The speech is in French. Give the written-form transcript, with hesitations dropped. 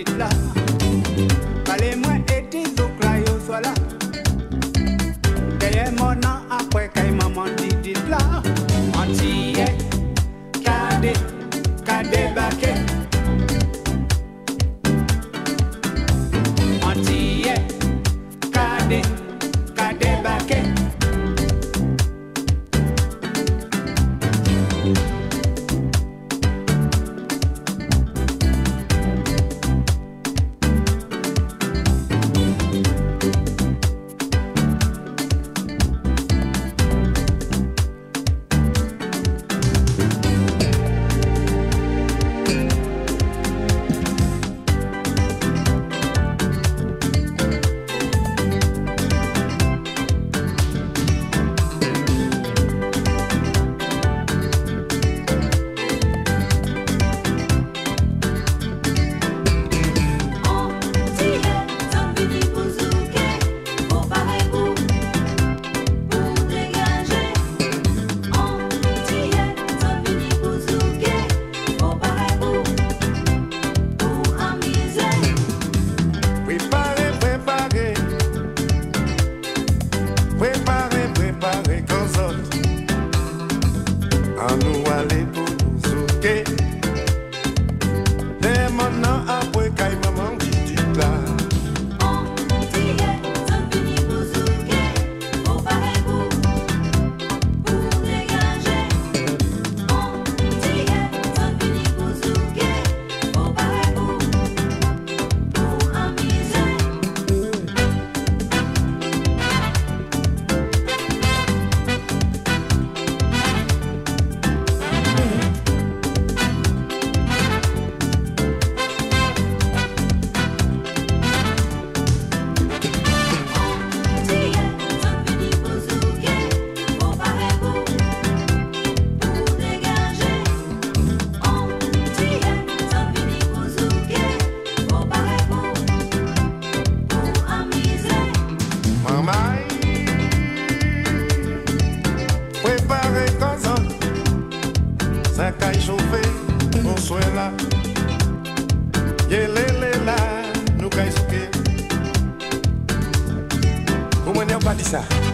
dit là. Parlez-moi et dis zouc là, yo soit là. Derrière mon nom, après quand maman dit là. Antillais, cadet baquet. Antillais, cadet baquet. Préparez comme ça. À nous aller pour nous zouker. Dès maintenant après qu'aille maman dit là. Préparez comme ça. Ça caille chauffé, on soit là. Yélélé là, nous caille souqué. Comment on n'a pas dit ça?